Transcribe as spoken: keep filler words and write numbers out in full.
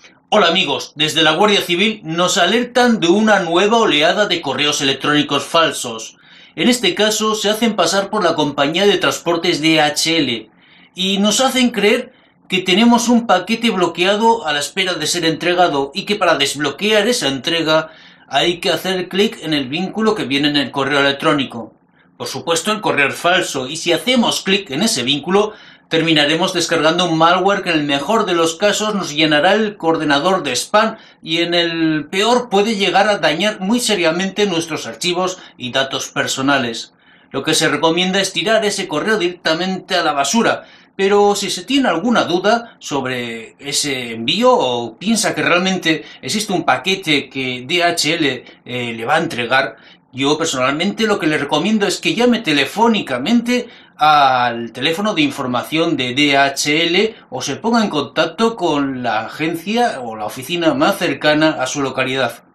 Hola amigos, desde la Guardia Civil nos alertan de una nueva oleada de correos electrónicos falsos. En este caso se hacen pasar por la compañía de transportes D H L y nos hacen creer que tenemos un paquete bloqueado a la espera de ser entregado y que para desbloquear esa entrega hay que hacer clic en el vínculo que viene en el correo electrónico. Por supuesto, el correo es falso y si hacemos clic en ese vínculo terminaremos descargando un malware que en el mejor de los casos nos llenará el ordenador de spam y en el peor puede llegar a dañar muy seriamente nuestros archivos y datos personales. Lo que se recomienda es tirar ese correo directamente a la basura, pero si se tiene alguna duda sobre ese envío o piensa que realmente existe un paquete que D H L eh, le va a entregar, yo personalmente lo que le recomiendo es que llame telefónicamente al teléfono de información de D H L o se ponga en contacto con la agencia o la oficina más cercana a su localidad.